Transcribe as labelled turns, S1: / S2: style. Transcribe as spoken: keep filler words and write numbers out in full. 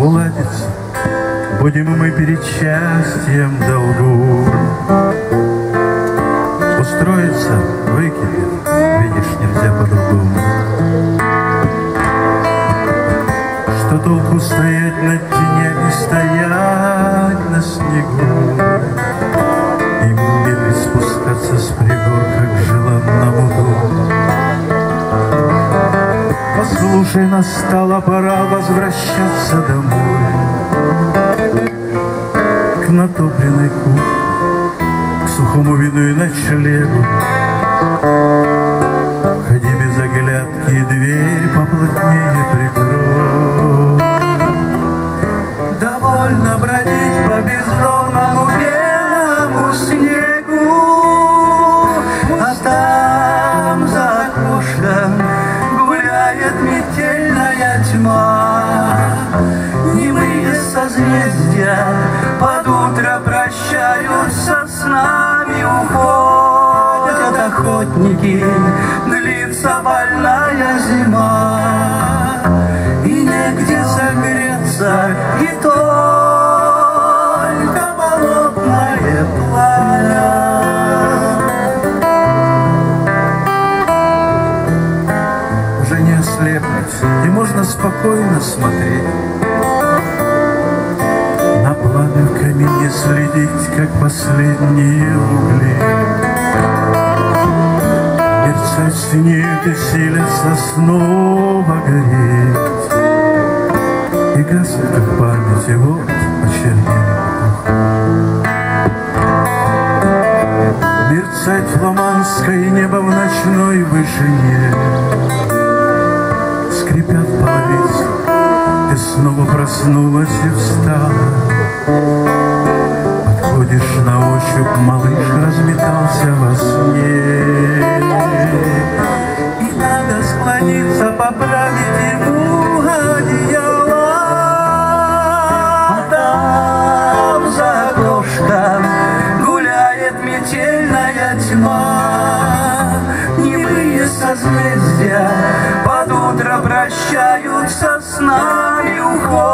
S1: уладится, будем мы перед счастьем долгу. Устроиться, выкинет, видишь, нельзя по-другому. Что толку стоять над тенями, стоять на снегу, и медлить спускаться с пригорка к желанному дому. Послушай, настала пора возвращаться домой, к натопленной кухне, к сухому вину и ночлегу. Ходи без оглядки, и дверь поплотнее прикрой. Довольно бродить по бездомному белому снегу, а там за окошком гуляет метельная тьма. Немые созвездия под утро прощаются с нами, уходят охотники, длится больная зима, и негде согреться, и только болотное пламя. Уже не ослепнуть, и можно спокойно смотреть на пламя в камине, следить, как последние угли мерцать синеют и силятся снова гореть, и гаснет в памяти вот очернение дух. Мерцать фламандское небо в ночной вышине, скрипят половицы, ты снова проснулась и встала. Подходишь на ощупь, малыш разметался во сне, и надо склониться, поправить ему одеяло. А там за окошком гуляет метельная тьма, немые созвездия под утро прощаются с нами, уходят